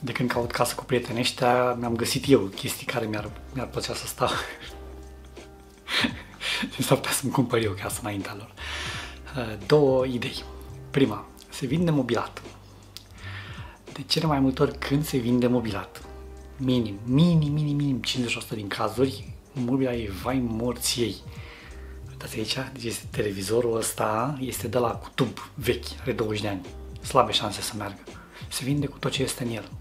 De când caut casă cu prietenii ăștia, mi-am găsit eu chestii care mi-ar plăcea să stau. S-ar putea să-mi cumpăr eu casă înaintea lor. Două idei. Prima, se vinde mobilat. De cele mai multe ori când se vinde mobilat, minim 50% din cazuri, mobila e vai morții ei. Uitați aici, deci este televizorul ăsta, este de la cu tub vechi, are 20 de ani. Slabe șanse să meargă. Se vinde cu tot ce este în el.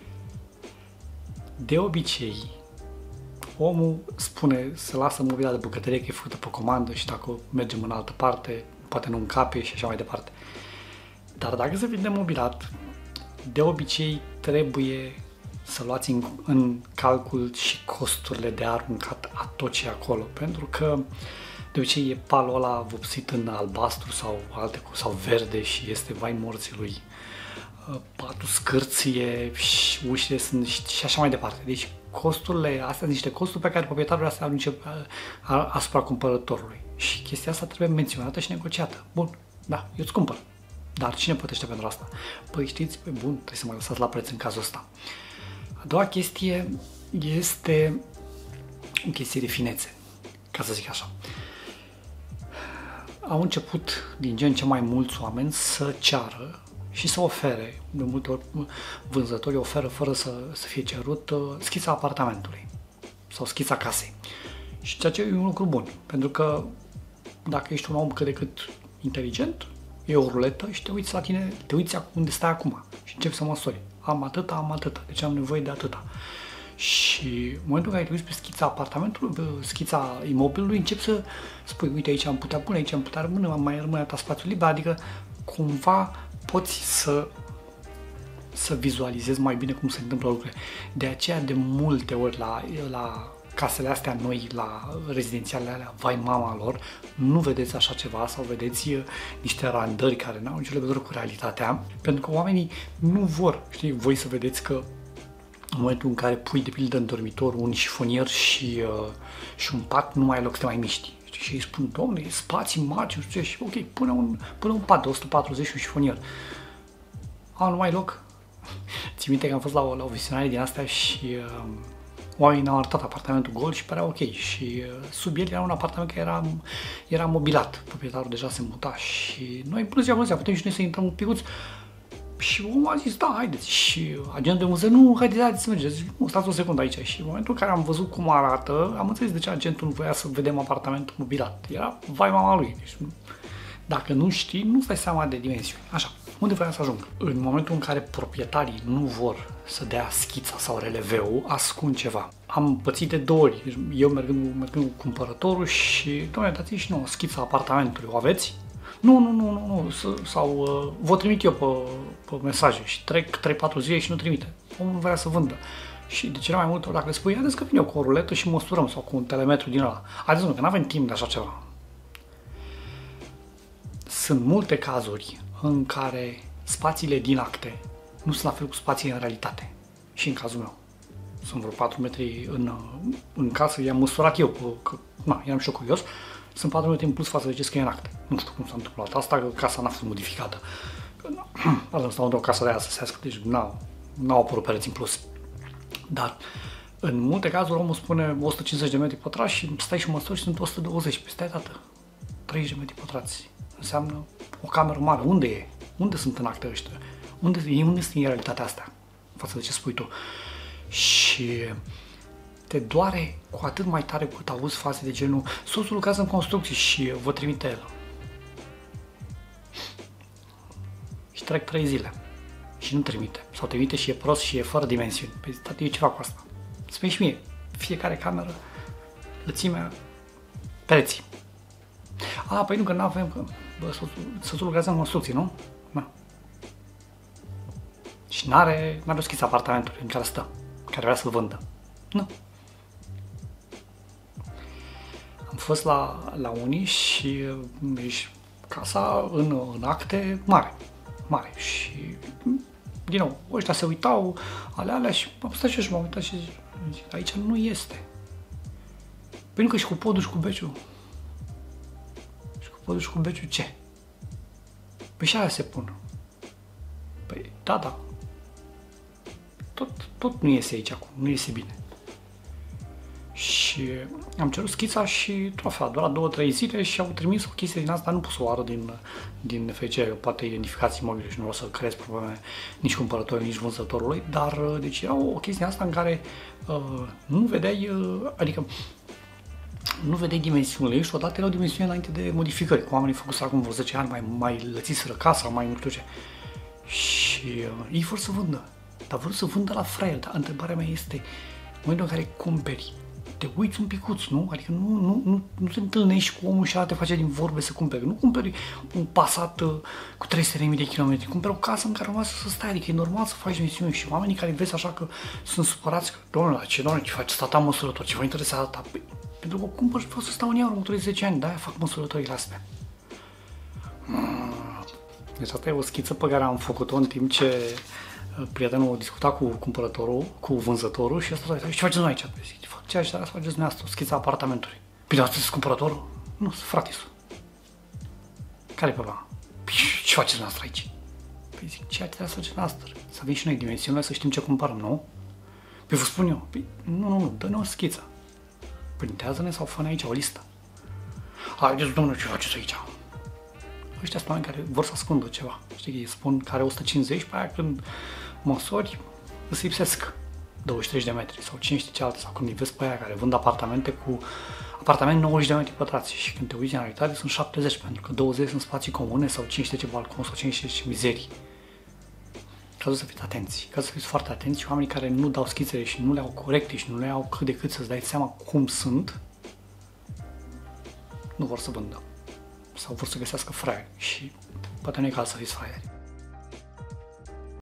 De obicei, omul spune să lasă mobila de bucătărie că e făcută pe comandă și dacă mergem în altă parte, poate nu încape și așa mai departe. Dar dacă se vinde mobilat, de obicei trebuie să luați în calcul și costurile de aruncat a tot ce e acolo, pentru că de obicei e palul ăla vopsit în albastru sau verde și este vai morții lui. Patul scârție și ușile sunt și așa mai departe. Deci costurile astea sunt niște costuri pe care proprietarul astea arunce asupra cumpărătorului. Și chestia asta trebuie menționată și negociată. Bun, da, eu îți cumpăr. Dar cine plătește pentru asta? Păi știți, pe bun, trebuie să mă lăsați la preț în cazul ăsta. A doua chestie este o chestie de finețe, ca să zic așa. Au început din ce în ce mai mulți oameni să ceară și să ofere, de multe ori vânzătorii oferă fără să fie cerut schița apartamentului sau schița casei. Și ceea ce e un lucru bun, pentru că dacă ești un om cât de cât inteligent, e o ruletă și te uiți la tine, te uiți unde stai acum și începi să măsori. Am atâta, deci am nevoie de atâta. Și în momentul în care te uiți pe schița apartamentului, pe schița imobilului, începi să spui, uite, aici am putea pune, aici am putea rămâne, mai rămâne atâta spațiu liber, adică cumva poți să vizualizezi mai bine cum se întâmplă lucrurile. De aceea, de multe ori, la casele astea noi, la rezidențialele alea, vai mama lor, nu vedeți așa ceva sau vedeți niște randări care n-au nicio legătură cu realitatea, pentru că oamenii nu vor, știi, voi să vedeți că în momentul în care pui, de pildă, în dormitor un șifonier și un pat, nu mai ai loc să te mai miști. Și îi spun, domnule, spații mari, nu știu ce, și ok, pune un pat de 140 și un șifonier. Nu mai ai loc? Țin minte că am fost la o viziționare din astea și oamenii ne-au arătat apartamentul gol și părea ok. Și sub el era un apartament care era mobilat. Proprietarul deja se muta și noi, bună ziua, putem și noi să intrăm un picuț. Și omul a zis, da, haideți. Și agentul de muzeu, nu, haideți să mergeți. Zic, nu, stați o secundă aici. Și în momentul în care am văzut cum arată, am înțeles de ce agentul nu voia să vedem apartamentul mobilat. Era vai mama lui. Deci, dacă nu știi, nu-ți dai seama de dimensiuni. Așa, unde voiam să ajung? În momentul în care proprietarii nu vor să dea schița sau releveul, ascund ceva. Am pățit de două ori. Eu mergând cu cumpărătorul și, doamne, dați-mi și nouă schița apartamentului. O aveți? Nu, sau vă trimit eu pe mesaje și trec 3-4 zile și nu trimite. Omul nu vrea să vândă. Și de cele mai multe ori, dacă le spui, haideți că vin eu cu o ruletă și măsurăm sau cu un telemetru din ăla. Haideți, că nu avem timp de așa ceva. Sunt multe cazuri în care spațiile din acte nu sunt la fel cu spațiile în realitate. Și în cazul meu. Sunt vreo 4 metri în casă, i-am măsurat eu, că eram și eu curios. Sunt 4 metri în plus față de ce scrie în acte. Nu știu cum s-a întâmplat asta, că casa n-a fost modificată. Pardon, stau într-o casă de aia săsească, deci n-au apărut pereți în plus. Dar în multe cazuri omul spune 150 de metri pătrați și stai și măsori și sunt 120. Păi stai, tată, 30 de metri pătrați. Înseamnă o cameră mare. Unde e? Unde sunt în acte ăștia? Unde sunt în realitatea asta? Față de ce spui tu. Și te doare cu atât mai tare cât auzi faze de genul soțul lucrează în construcții și vă trimite el. Și trec 3 zile și nu trimite. Sau trimite și e prost și e fără dimensiuni. Păi, tati, eu ce fac cu asta? Spune și mie, fiecare cameră, lățimea, pereții. Păi nu, că n-avem, că soțul lucrează în construcții, nu? Da. Și n-are o schiță apartamentului în care stă, care vrea să-l vândă. Nu. Am fost la unii și casa în acte mare și din nou, ăștia se uitau alea și am stat și m-am uitat și zic, aici nu este. Păi nu, că și cu podul și cu beciul. Și cu podul și cu beciul ce? Păi și alea se pun. Păi da. tot nu iese aici acum, nu iese bine. Și am cerut schița și trofea, doar 2-3 zile și au trimis o chestie din asta, nu pot să o arăt din nefericire, poate identificați imobile și nu o să creez probleme nici cumpărătorului, nici vânzătorului, dar deci era o chestie asta în care nu vedeai, adică nu vedeai dimensiunile și odată erau dimensiunile înainte de modificări, cu oamenii făcuți acum vreo 10 ani, mai lățiseră casa, mai nu știu ce. Și ei vor să vândă, dar vor să vândă la fraier, dar întrebarea mea este, în momentul în care cumperi, te uiți un picuț, nu? Adică nu te întâlnești cu omul și ala te face din vorbe să cumperi. Nu cumperi un Passat cu 300.000 de kilometri, cumperi o casă în care urmează să stai, adică e normal să faci misiuni și oamenii care vezi așa că sunt supărați că, doamne, ce faci, tata măsurător, ce vă interesează ta? Păi, pentru că cumpăr și vreau să stau în ea următorii 10 ani, de-aia fac măsurătorile astea. Deci asta e o schiță pe care am făcut-o în timp ce prietenul discuta cu cumpărătorul, cu vânzătorul și ăsta ce faceți noi aici? Păi zic, fac ceea ce trebuie să faceți dumneavoastră, o schiță apartamentului. Păi dar sunteți cumpărătorul? Nu, sunt fratisul. Care-i problema? Păi ce faceți dumneavoastră aici? Păi zic, ceea ce trebuie să faceți dumneavoastră. Să avem și noi dimensiunile, să știm ce cumpărăm, nu? Păi vă spun eu, păi nu, dă-ne o schiță. Printează-ne sau fă-ne aici o listă. Haideți, domnule, ce faceți aici? Ăștia sunt oameni care vor să ascundă ceva. Știi, îi spun că are 150, pe aia când măsori, îți lipsesc 23 de metri sau cine știe ce alte. Sau când îi vezi pe aia care vând apartamente cu apartament 90 de metri pătrați și când te uiți în realitate sunt 70, pentru că 20 sunt spații comune sau cine știe ce balcon sau cine știe ce mizerii. Cazul să fiți atenți, cazul să fiți foarte atenți și oamenii care nu dau schițele și nu le au corecte și nu le au cât de cât să-ți dai seama cum sunt, nu vor să vândă sau vor să găsească fraieri și poate nu e caz să fiți fraieri.